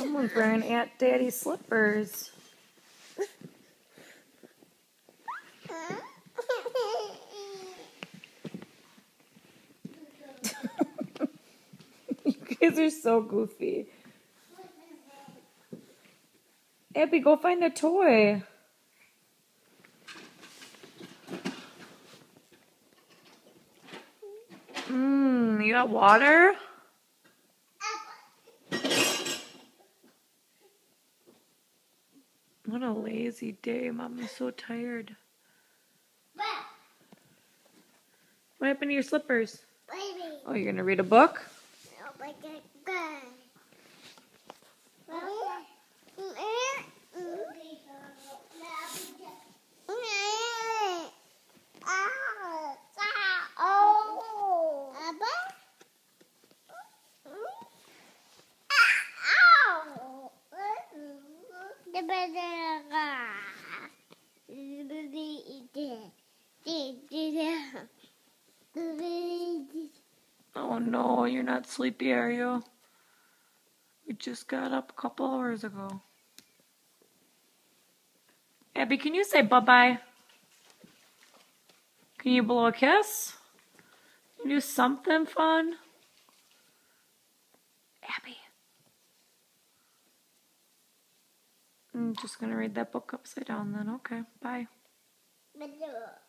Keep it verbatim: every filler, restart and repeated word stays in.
Someone's wearing Aunt Daddy's slippers. You guys are so goofy. Abby, go find a toy. Mmm, you got water? What a lazy day. Mom is so tired. What happened to your slippers? Baby. Oh, you're going to read a book? Oh my God. Oh no, you're not sleepy, are you? We just got up a couple hours ago. Abby, can you say bye-bye? Can you blow a kiss? Can you do something fun? Abby. I'm just going to read that book upside down then. Okay, bye.